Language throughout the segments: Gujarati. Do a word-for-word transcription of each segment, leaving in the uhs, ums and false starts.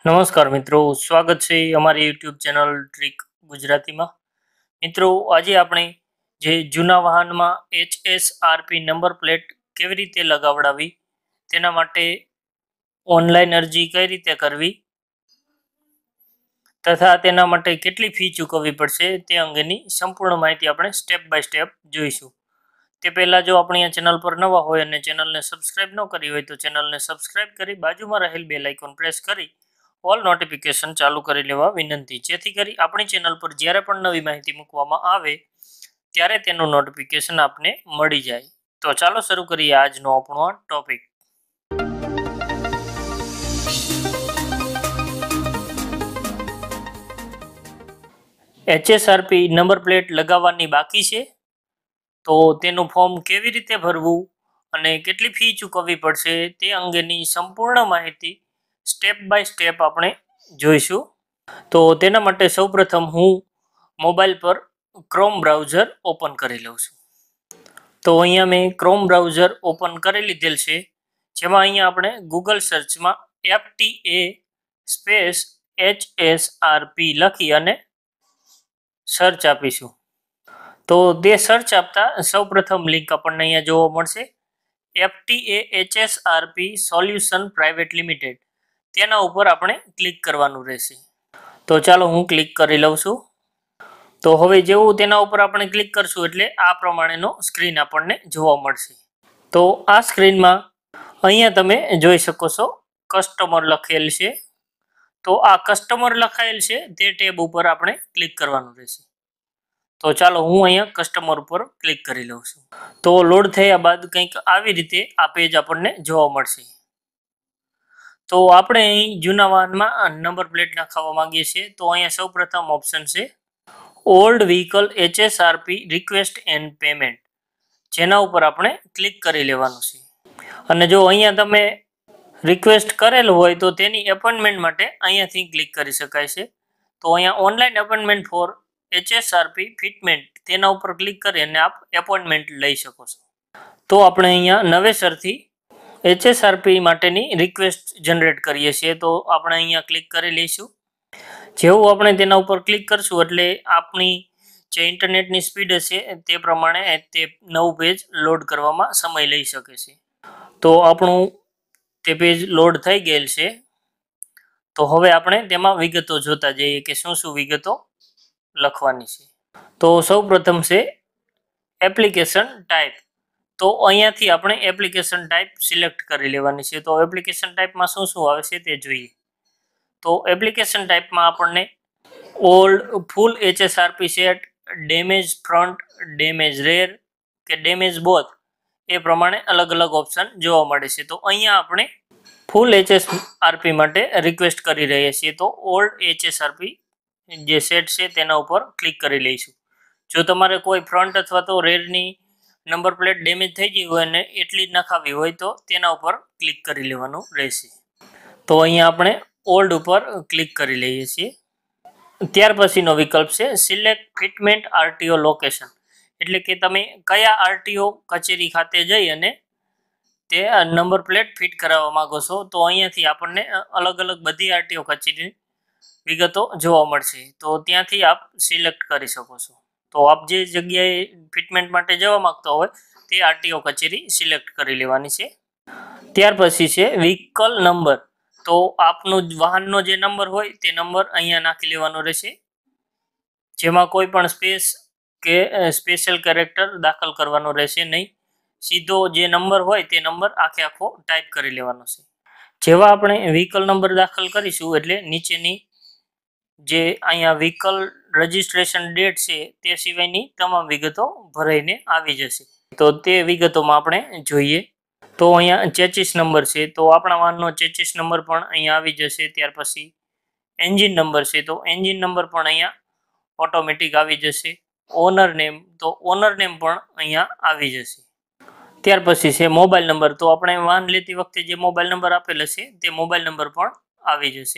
નમસ્કાર મિત્રો, સ્વાગત છે અમારી યુટ્યુબ ચેનલ ટ્રીક ગુજરાતીમાં। મિત્રો, આજે આપણે જે જૂના વાહનમાં એચએસઆરપી નંબર પ્લેટ કેવી રીતે લગાવડાવી, તેના માટે ઓનલાઈન અરજી કઈ રીતે કરવી તથા તેના માટે કેટલી ફી ચૂકવવી પડશે તે અંગેની સંપૂર્ણ માહિતી આપણે સ્ટેપ બાય સ્ટેપ જોઈશું। તે પહેલાં જો આપણી આ ચેનલ પર નવા હોય અને ચેનલને સબસ્ક્રાઇબ ન કરી હોય તો ચેનલને સબસ્ક્રાઇબ કરી બાજુમાં રહેલ બેલ આઇકોન પ્રેસ કરી ઓલ નોટિફિકેશન ચાલુ કરી લેવા વિનંતી, જેથી કરી આપણી ચેનલ પર જ્યારે પણ નવી માહિતી મૂકવામાં આવે ત્યારે તેનું નોટિફિકેશન આપને મળી જાય। તો ચાલો શરૂ કરીએ આજનો આપણો ટોપિક। એચએસઆરપી નંબર પ્લેટ લગાવવાની બાકી છે તો તેનું ફોર્મ કેવી રીતે ભરવું અને કેટલી ફી ચૂકવવી પડશે તે અંગેની સંપૂર્ણ માહિતી સ્ટેપ બાય સ્ટેપ આપણે જોઈશું। તો તેના માટે સૌપ્રથમ હું મોબાઈલ પર ક્રોમ બ્રાઉઝર ઓપન કરી લઉં છું। તો અહીંયા મેં ક્રોમ બ્રાઉઝર ઓપન કરી લીધેલ છે, જેમાં અહીંયા આપણે ગૂગલ સર્ચમાં એફટીએ સ્પેસ એચએસઆરપી લખી અને સર્ચ આપીશું। તો તે સર્ચ આપતા સૌપ્રથમ લિંક આપણને અહીંયા જોવા મળશે, FTA HSRP solution private limited, તેના ઉપર આપણે ક્લિક કરવાનું રહેશે। તો ચાલો હું ક્લિક કરી લઉં છું। તો હવે જેવું તેના ઉપર આપણે ક્લિક કરશું એટલે આ પ્રમાણેનો સ્ક્રીન આપણને જોવા મળશે। તો આ સ્ક્રીનમાં અહીંયા તમે જોઈ શકો છો કસ્ટમર લખેલ છે, તો આ કસ્ટમર લખાયેલ છે તે ટેબ ઉપર આપણે ક્લિક કરવાનું રહેશે। તો ચાલો હું અહીંયા કસ્ટમર ઉપર ક્લિક કરી લઉં છું। તો લોડ થયા બાદ કંઈક આવી રીતે આ પેજ આપણને જોવા મળશે। તો આપણે અહીં જૂના વાહનમાં નંબર પ્લેટ નાખવા માંગીએ છીએ, તો અહીંયા સૌપ્રથમ ઓપ્શન છે old vehicle HSRP request and payment, જેના ઉપર આપણે ક્લિક કરી લેવાનું છે। અને જો અહીંયા તમે રિક્વેસ્ટ કરેલ હોય તો તેની એપોઇન્ટમેન્ટ માટે અહીંયાથી ક્લિક કરી શકાય છે। તો અહીંયા online appointment for HSRP fitment, તેના ઉપર ક્લિક કરી અને આપ એપોઇન્ટમેન્ટ લઈ શકો છો। તો આપણે અહીંયા નવેસરથી એચએસઆરપી માટેની રિક્વેસ્ટ જનરેટ કરીએ છીએ, તો આપણે અહીંયા ક્લિક કરી લઈશું। જેવું આપણે તેના ઉપર ક્લિક કરશું એટલે આપણી જે ઇન્ટરનેટની સ્પીડ હશે તે પ્રમાણે તે નવું પેજ લોડ કરવામાં સમય લઈ શકે છે। તો આપણું તે પેજ લોડ થઈ ગયેલ છે। તો હવે આપણે તેમાં વિગતો જોતા જઈએ કે શું શું વિગતો લખવાની છે। તો સૌ પ્રથમ છે એપ્લિકેશન ટાઈપ, તો અહીંયાથી આપણે એપ્લિકેશન ટાઈપ સિલેક્ટ કરી લેવાની છે। તો એપ્લિકેશન ટાઈપમાં શું શું આવે છે તે જોઈએ। તો એપ્લિકેશન ટાઈપમાં આપણને old, full HSRP set, damage front, damage rear કે ડેમેજ બોથ, એ પ્રમાણે અલગ અલગ ઓપ્શન જોવા મળે છે। તો અહીંયા આપણે ફૂલ એચએસઆરપી માટે રિક્વેસ્ટ કરી રહ્યા છીએ, તો ઓલ્ડ એચએસઆરપી જે સેટ છે તેના ઉપર ક્લિક કરી લઈશું। જો તમારે કોઈ ફ્રન્ટ અથવા તો રેરની નંબર પ્લેટ ડેમેજ થઈ ગઈ હોય અને એટલી જ નખાવી હોય તો તેના ઉપર ક્લિક કરી લેવાનું રહેશે। તો અહીંયા આપણે ઓલ્ડ ઉપર ક્લિક કરી લઈએ છીએ। ત્યાર પછીનો વિકલ્પ છે સિલેક્ટ ફિટમેન્ટ આરટીઓ લોકેશન, એટલે કે તમે કયા આરટીઓ કચેરી ખાતે જઈ અને તે નંબર પ્લેટ ફિટ કરાવવા માંગો છો। તો અહીંયાથી આપણને અલગ અલગ બધી આરટીઓ કચેરી વિગતો જોવા મળશે, તો ત્યાંથી આપ સિલેક્ટ કરી શકો છો। તો આપ જે જગ્યાએ ફિટમેન્ટ માટે જવા માંગતા હોય તે આરટીઓ કચેરી સિલેક્ટ કરી લેવાની છે। ત્યાર પછી છે વ્હીકલ નંબર, તો આપનું વાહનનો જે નંબર હોય તે નંબર અહીંયા નાખી લેવાનો રહેશે, જેમાં કોઈ પણ સ્પેસ કે સ્પેશિયલ કેરેક્ટર દાખલ કરવાનો રહેશે નહીં, સીધો જે નંબર હોય તે નંબર આખે આખો ટાઈપ કરી લેવાનો છે। જેવા આપણે વ્હીકલ નંબર દાખલ કરીશું એટલે નીચેની જે અહીંયા વ્હીકલ રજિસ્ટ્રેશન ડેટ છે તે સિવાયની તમામ વિગતો ભરાઈને આવી જશે। તો તે વિગતોમાં આપણે જોઈએ। તો અહીંયા ચેચિસ નંબર છે, તો આપણા વાહનનો ચેચિસ નંબર પણ અહીંયા આવી જશે। ત્યાર પછી એન્જિન નંબર છે, તો એન્જિન નંબર પણ અહીંયા ઓટોમેટિક આવી જશે। ઓનર નેમ, તો ઓનર નેમ પણ અહીંયા આવી જશે। ત્યાર પછી છે મોબાઈલ નંબર, તો આપણે વાહન લેતી વખતે જે મોબાઈલ નંબર આપેલ હશે તે મોબાઈલ નંબર પણ આવી જશે।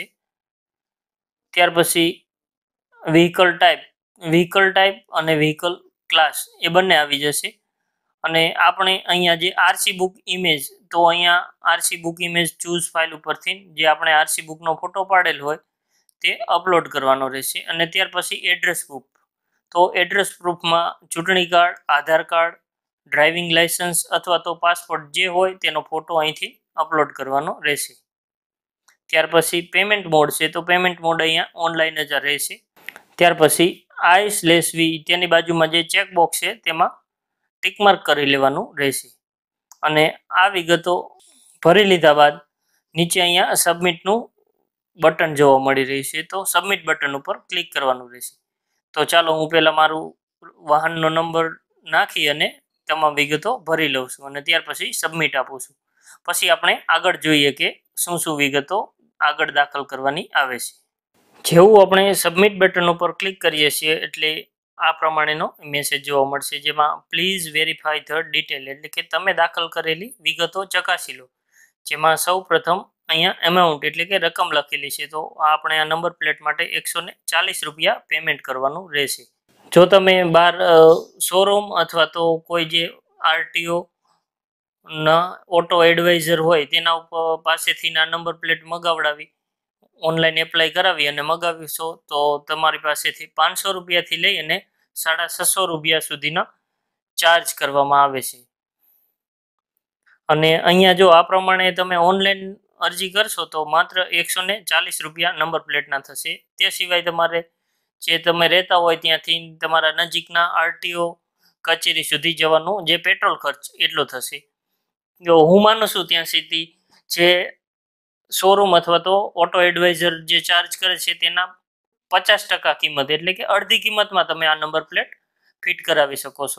ત્યાર પછી વ્હીકલ ટાઈપ, વ્હીકલ ટાઈપ અને વ્હીકલ ક્લાસ એ બંને આવી જશે। અને આપણે અહીંયા જે આરસી બુક ઇમેજ, તો અહીંયા RC book image choose file ઉપરથી જે આપણે આરસી બુકનો ફોટો પાડેલ હોય તે અપલોડ કરવાનો રહેશે. અને ત્યાર પછી એડ્રેસ પ્રૂફ, તો એડ્રેસ પ્રૂફમાં ચૂંટણી card, Aadhaar card, driving licence અથવા તો પાસપોર્ટ જે હોય તેનો ફોટો અહીંથી અપલોડ કરવાનો રહેશે. ત્યાર પછી પેમેન્ટ મોડ છે, તો પેમેન્ટ મોડ અહીંયા ઓનલાઈન જ રહેશે. ત્યાર પછી આઈ સ્લેશ વી તેની બાજુમાં જે ચેકબોક્સ છે તેમાં ટિકમાર્ક કરી લેવાનું રહેશે. અને આ વિગતો ભરી લીધા બાદ નીચે અહીંયા સબમિટનું બટન જોવા મળી રહ્યું છે, તો સબમિટ બટન ઉપર ક્લિક કરવાનું રહેશે. તો ચાલો હું પહેલાં મારું વાહનનો નંબર નાખી અને તમામ વિગતો ભરી લઉં છું અને ત્યાર પછી સબમિટ આપું છું. પછી આપણે આગળ જોઈએ કે શું શું વિગતો આગળ દાખલ કરવાની આવે છે. જેવું આપણે સબમિટ બટન ઉપર ક્લિક કરીએ છીએ એટલે આ પ્રમાણેનો મેસેજ જોવા મળશે, જેમાં પ્લીઝ વેરીફાઈ ધ ડિટેલ એટલે કે તમે દાખલ કરેલી વિગતો ચકાસી લો. જેમાં સૌ પ્રથમ અહીંયા એમાઉન્ટ એટલે કે રકમ લખેલી છે, તો આપણે આ નંબર પ્લેટ માટે એકસો ને ચાલીસ રૂપિયા પેમેન્ટ કરવાનું રહેશે. જો તમે બહાર શોરૂમ અથવા તો કોઈ જે આરટીઓ ના ઓટો એડવાઇઝર હોય તેના ઉપર પાસેથી ના નંબર પ્લેટ મગાવડાવી ઓનલાઈન એપ્લાય કરાવી અને મગાવીશો તો તમારી પાસેથી પાંચસો રૂપિયાથી લઈ અને સાડા છસો રૂપિયા સુધીના ચાર્જ કરવામાં આવે છે. અને અહીંયા જો આ પ્રમાણે તમે ઓનલાઈન અરજી કરશો તો માત્ર એકસો ને ચાલીસ રૂપિયા નંબર પ્લેટના થશે. તે સિવાય તમારે જે તમે રહેતા હોય ત્યાંથી તમારા નજીકના આરટીઓ કચેરી સુધી જવાનું જે પેટ્રોલ ખર્ચ એટલો થશે. જો હું માનું છું ત્યાં સુધી જે શોરૂમ અથવા તો ઓટો એડવાઇઝર જે ચાર્જ કરે છે તેના પચાસ ટકા કિંમત એટલે કે અડધી કિંમતમાં તમે આ નંબર પ્લેટ ફિટ કરાવી શકો છો.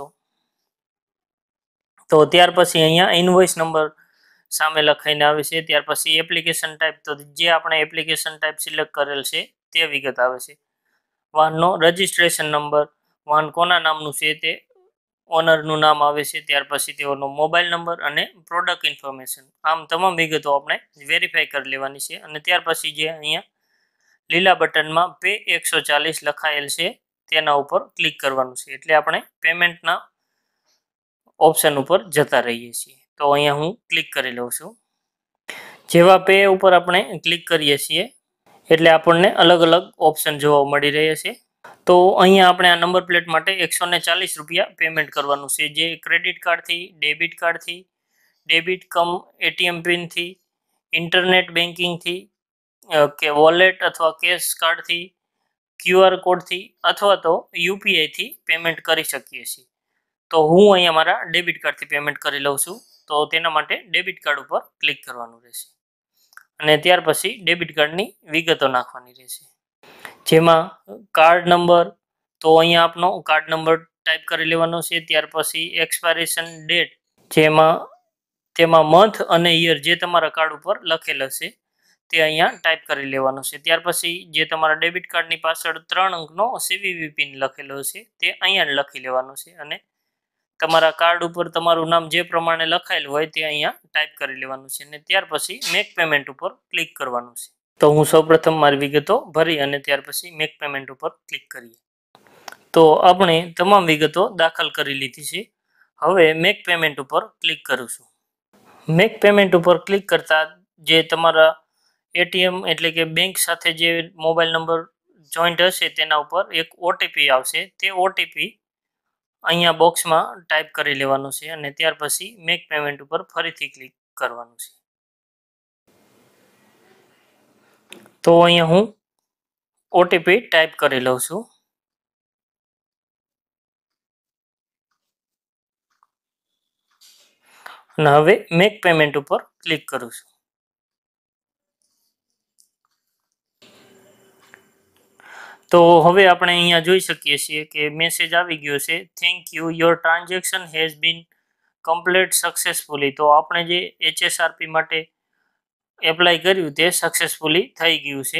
તો ત્યાર પછી અહીંયા ઇનવોઇસ નંબર સામે લખાઈને આવે છે. ત્યાર પછી એપ્લિકેશન ટાઈપ, તો જે આપણે એપ્લિકેશન ટાઈપ સિલેક્ટ કરેલ છે તે વિગત આવે છે. વાહનનો રજિસ્ટ્રેશન નંબર, વાહન કોના નામનું છે તે ઓનરનું નામ આવે છે. ત્યાર પછી તેઓનો મોબાઈલ નંબર અને પ્રોડક્ટ ઇન્ફોર્મેશન, આમ તમામ વિગતો આપણે વેરીફાઈ કરી લેવાની છે. અને ત્યાર પછી જે અહીંયા લીલા બટનમાં પે એકસો ચાલીસ લખાયેલ છે તેના ઉપર ક્લિક કરવાનું છે, એટલે આપણે પેમેન્ટના ઓપ્શન ઉપર જતા રહીએ છીએ. તો અહીંયા હું ક્લિક કરી લઉં છું. જેવા પે ઉપર આપણે ક્લિક કરીએ છીએ એટલે આપણને અલગ અલગ ઓપ્શન જોવા મળી રહ્યા છે. તો અહીંયા આપણે આ નંબર પ્લેટ માટે એકસો ને ચાલીસ રૂપિયા પેમેન્ટ કરવાનું છે, જે ક્રેડિટ કાર્ડથી, ડેબિટ કાર્ડથી, ડેબિટ કમ એટીએમ પિનથી, ઇન્ટરનેટ બેન્કિંગથી કે વોલેટ અથવા કેશ કાર્ડથી, ક્યુઆર કોડથી અથવા તો યુપીઆઈથી પેમેન્ટ કરી શકીએ છીએ. તો હું અહીંયા મારા ડેબિટ કાર્ડથી પેમેન્ટ કરી લઉં છું. તો તેના માટે ડેબિટ કાર્ડ ઉપર ક્લિક કરવાનું રહેશે અને ત્યાર પછી ડેબિટ કાર્ડની વિગતો નાખવાની રહેશે, જેમાં કાર્ડ નંબર, તો અહીંયા આપનો કાર્ડ નંબર ટાઈપ કરી લેવાનો છે. ત્યાર પછી એક્સપાયરેશન ડેટ, જેમાં તેમાં મંથ અને યર જે તમારા કાર્ડ ઉપર લખેલ હશે તે અહીંયા ટાઈપ કરી લેવાનો છે. ત્યાર પછી જે તમારા ડેબિટ કાર્ડની પાછળ ત્રણ અંકનો સીવીવી પિન લખેલો છે તે અહીંયા લખી લેવાનો છે અને તમારા કાર્ડ ઉપર તમારું નામ જે પ્રમાણે લખાયેલું હોય તે અહીંયા ટાઈપ કરી લેવાનું છે. અને ત્યાર પછી મેક પેમેન્ટ ઉપર ક્લિક કરવાનું છે. તો હું સૌપ્રથમ મારી વિગતો ભરી અને ત્યાર પછી મેક પેમેન્ટ ઉપર ક્લિક કરીએ. તો આપણે તમામ વિગતો દાખલ કરી લીધી છે. હવે મેક પેમેન્ટ ઉપર ક્લિક કરું છું. મેક પેમેન્ટ ઉપર ક્લિક કરતા જે તમારા એટીએમ એટલે કે બેંક સાથે જે મોબાઈલ નંબર જોઈન્ટ હશે તેના ઉપર એક ઓટીપી આવશે. તે ઓટીપી અહીંયા બોક્સમાં ટાઈપ કરી લેવાનું છે અને ત્યાર પછી મેક પેમેન્ટ ઉપર ફરીથી ક્લિક કરવાનું છે. તો અહીંયા હું ઓટીપી ટાઈપ કરી લઉં છું. અને હવે મેક પેમેન્ટ ઉપર ક્લિક કરું છું. તો હવે આપણે અહીંયા જોઈ શકીએ છીએ કે મેસેજ આવી ગયો છે, thank you, your transaction has been complete successfully. તો આપણે જે એચએસઆરપી માટે એપ્લાય કર્યું તે સક્સેસફુલી થઈ ગયું છે.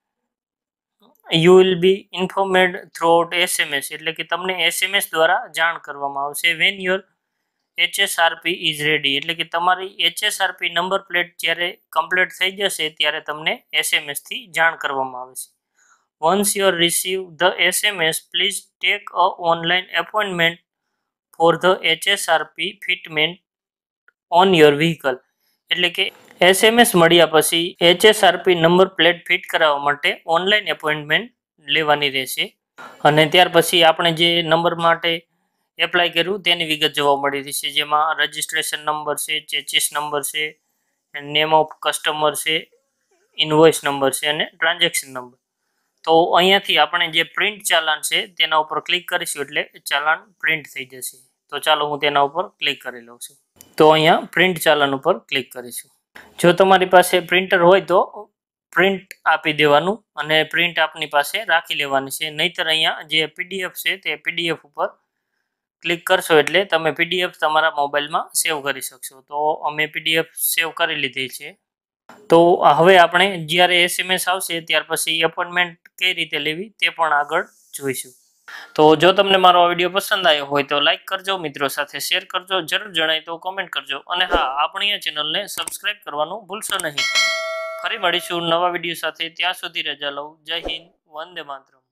You will be informed throughout SMS એટલે કે તમને એસએમએસ દ્વારા જાણ કરવામાં આવશે. When your HSRP is ready એટલે કે તમારી એચએસઆરપી નંબર પ્લેટ જ્યારે કમ્પ્લીટ થઈ જશે ત્યારે તમને એસએમએસથી જાણ કરવામાં આવે છે. Once you receive the S M S, please take a online appointment for the H S R P fitment on your vehicle. એટલે કે એસએમએસ મળ્યા પછી એચએસઆરપી નંબર પ્લેટ ફિટ કરાવવા માટે ઓનલાઈન એપોઇન્ટમેન્ટ લેવાની રહેશે અને ત્યાર પછી આપણે જે નંબર માટે એપ્લાય કર્યું તેની વિગત જોવા મળી રહેશે, જેમાં રજિસ્ટ્રેશન નંબર છે, ચેચિસ નંબર છે, નેમ ઓફ કસ્ટમર છે, ઇનવોઇસ નંબર છે અને ટ્રાન્ઝેક્શન નંબર. તો અહીંયાથી આપણે જે પ્રિન્ટ ચાલાન છે તેના ઉપર ક્લિક કરીશું એટલે ચાલાન પ્રિન્ટ થઈ જશે. તો ચાલો હું તેના ઉપર ક્લિક કરી લઉં છું. તો અહીંયા પ્રિન્ટ ચાલાન ઉપર ક્લિક કરીશું. જો તમારી પાસે પ્રિન્ટર હોય તો પ્રિન્ટ આપી દેવાનું અને પ્રિન્ટ આપની પાસે રાખી લેવાની છે, નહીતર અહીંયા જે પીડીએફ છે તે પીડીએફ ઉપર ક્લિક કરશો એટલે તમે પીડીએફ તમારા મોબાઈલમાં સેવ કરી શકશો. તો અમે પીડીએફ સેવ કરી લીધી છે. તો હવે આપણે જ્યારે એસએમએસ આવશે ત્યાર પછી એપોઇન્ટમેન્ટ કઈ રીતે લેવી તે પણ આગળ જોઈશું. તો જો તમને મારો આ વિડીયો પસંદ આવ્યો હોય તો લાઈક કરજો, મિત્રો સાથે શેર કરજો, જરૂર જણાય તો કોમેન્ટ કરજો અને હા, આપણી આ ચેનલને સબસ્ક્રાઈબ કરવાનું ભૂલશો નહીં. ફરી મળીશું નવા વિડીયો સાથે. ત્યાં સુધી રજા લઉં. જય હિન્દ, વંદે માતરમ.